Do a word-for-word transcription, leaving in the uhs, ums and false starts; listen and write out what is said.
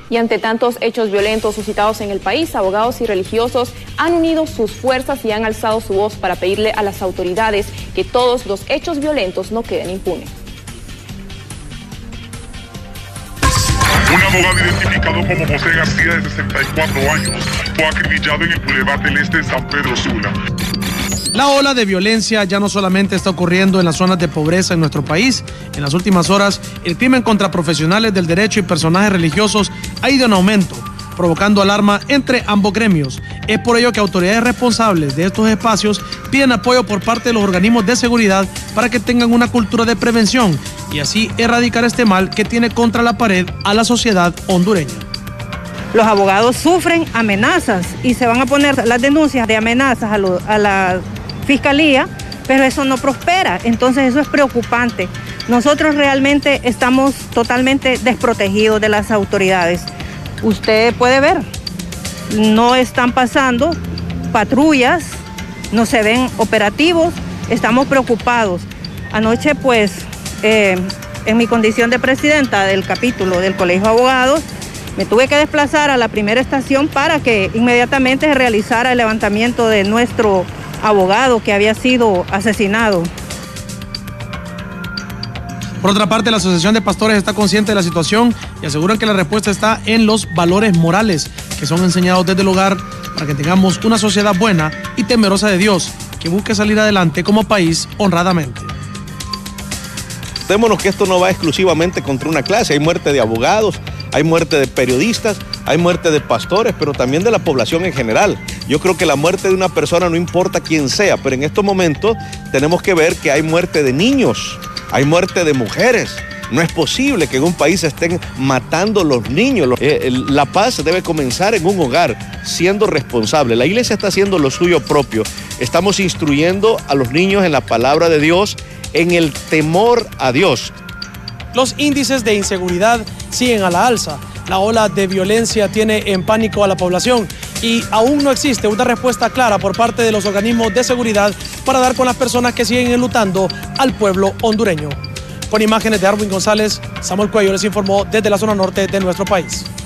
Y ante tantos hechos violentos suscitados en el país, abogados y religiosos han unido sus fuerzas y han alzado su voz para pedirle a las autoridades que todos los hechos violentos no queden impunes. Un abogado identificado como José García, de sesenta y cuatro años, fue acribillado en el Boulevard del Este de San Pedro Sula. La ola de violencia ya no solamente está ocurriendo en las zonas de pobreza en nuestro país. En las últimas horas, el crimen contra profesionales del derecho y personajes religiosos ha ido en aumento, provocando alarma entre ambos gremios. Es por ello que autoridades responsables de estos espacios piden apoyo por parte de los organismos de seguridad para que tengan una cultura de prevención y así erradicar este mal que tiene contra la pared a la sociedad hondureña. Los abogados sufren amenazas y se van a poner las denuncias de amenazas a, lo, a la fiscalía, pero eso no prospera, entonces eso es preocupante. Nosotros realmente estamos totalmente desprotegidos de las autoridades. Usted puede ver, no están pasando patrullas, no se ven operativos, estamos preocupados. Anoche pues, eh, en mi condición de presidenta del capítulo del Colegio de Abogados, me tuve que desplazar a la primera estación para que inmediatamente se realizara el levantamiento de nuestro abogado que había sido asesinado. Por otra parte, la Asociación de Pastores está consciente de la situación y aseguran que la respuesta está en los valores morales que son enseñados desde el hogar para que tengamos una sociedad buena y temerosa de Dios que busque salir adelante como país honradamente. Démonos que esto no va exclusivamente contra una clase, hay muerte de abogados, hay muerte de periodistas, hay muerte de pastores, pero también de la población en general. Yo creo que la muerte de una persona no importa quién sea, pero en estos momentos tenemos que ver que hay muerte de niños, hay muerte de mujeres. No es posible que en un país se estén matando los niños. La paz debe comenzar en un hogar, siendo responsable. La iglesia está haciendo lo suyo propio. Estamos instruyendo a los niños en la palabra de Dios, en el temor a Dios. Los índices de inseguridad siguen a la alza. La ola de violencia tiene en pánico a la población y aún no existe una respuesta clara por parte de los organismos de seguridad para dar con las personas que siguen enlutando al pueblo hondureño. Con imágenes de Arwin González, Samuel Cuello les informó desde la zona norte de nuestro país.